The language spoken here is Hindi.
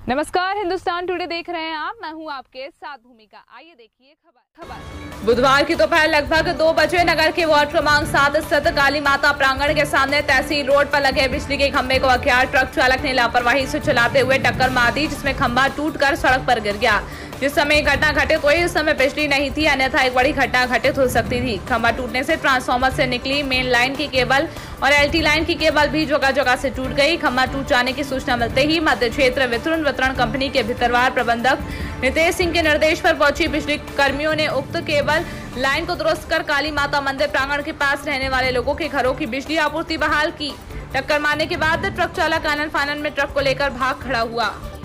नमस्कार, हिंदुस्तान टुडे देख रहे हैं आप। मैं हूं आपके साथ भूमिका। आइए देखिए खबर। बुधवार की दोपहर लगभग 2 बजे नगर के वार्ड क्रमांक 7 स्थित काली माता प्रांगण के सामने तहसील रोड पर लगे बिजली के खंभे को अज्ञात ट्रक चालक ने लापरवाही से चलाते हुए टक्कर मार दी, जिसमें खंभा टूटकर सड़क पर गिर गया। जिस समय घटना घटित हुई उस समय बिजली नहीं थी, अन्यथा एक बड़ी घटना घटित हो सकती थी। खंभा टूटने से ट्रांसफार्मर से निकली मेन लाइन की केबल और एलटी लाइन की केबल भी जगह जगह से टूट गई। खंभा टूट जाने की सूचना मिलते ही मध्य क्षेत्र वितरण कंपनी के भितरवार प्रबंधक नितेश सिंह के निर्देश पर पहुंची बिजली कर्मियों ने उक्त केबल लाइन को दुरुस्त कर काली माता मंदिर प्रांगण के पास रहने वाले लोगों के घरों की बिजली आपूर्ति बहाल की। टक्कर मारने के बाद ट्रक चालक आनन फानन में ट्रक को लेकर भाग खड़ा हुआ।